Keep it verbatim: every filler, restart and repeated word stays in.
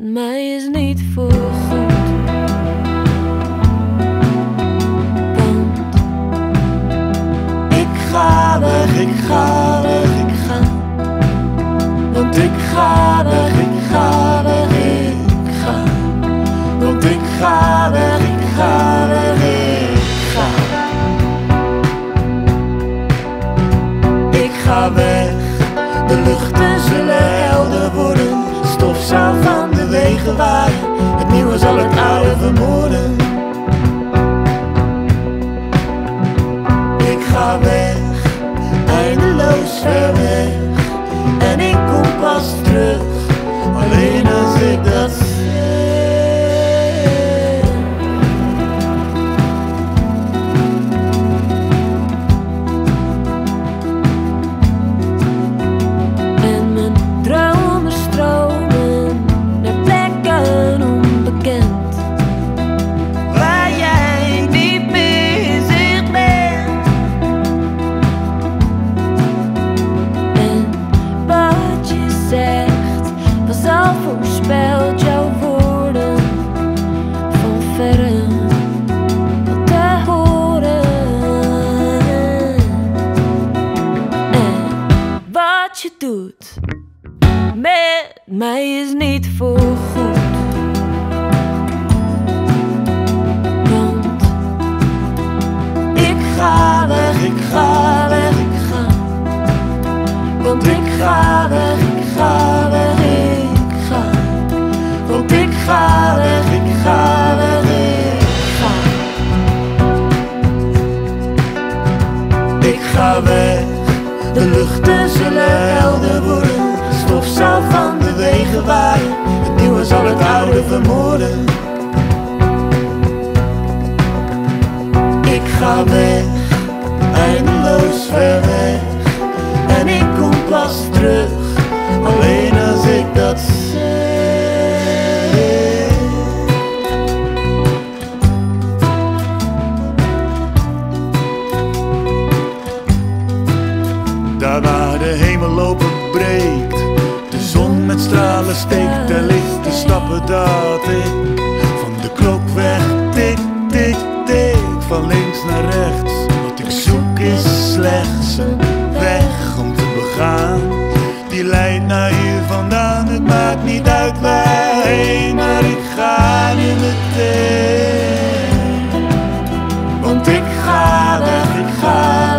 mij is niet voorgoed. Want ik ga weg, ik ga weg, ik ga. Want ik ga weg, ik ga weg, ik ga. Want ik ga weg, ik ga weg, ik ga. Ik ga weg, de luchten zullen helder worden. Stof zal van de wegen waaien, het nieuwe zal het oude vermoorden. Ik ga weg, eindeloos ver weg. En ik kom pas terug, alleen als ik dat zeg. En mijn dromen stromen naar plekken onbekend, waar jij niet meer zicht bent. En wat je zegt was al voorspeld, jouw woorden van verre wat te horen. En wat je doet met mij is niet voorgoed. Want ik ga weg, ik ga weg, ik ga. Want ik ga weg, ik ga weg, ik ga. Want ik ga weg, ik ga weg, ik ga. Ik ga weg, de luchten zullen helder worden. Stof zal van de wegen waaien, het nieuwe zal het oude vermoorden. Ik ga weg, eindeloos ver weg. En ik kom pas terug, alleen als ik dat zeg. Daar waar de hemel openbreekt, de zon met stralen steekt, daar ligt de stappen dat ik van de klok weg tik, tik, tik, van links naar rechts. Wat ik zoek is slechts een weg om te begaan, die leidt naar hier vandaan. Het maakt niet uit waarheen, maar ik ga nu meteen. Want ik ga weg, ik ga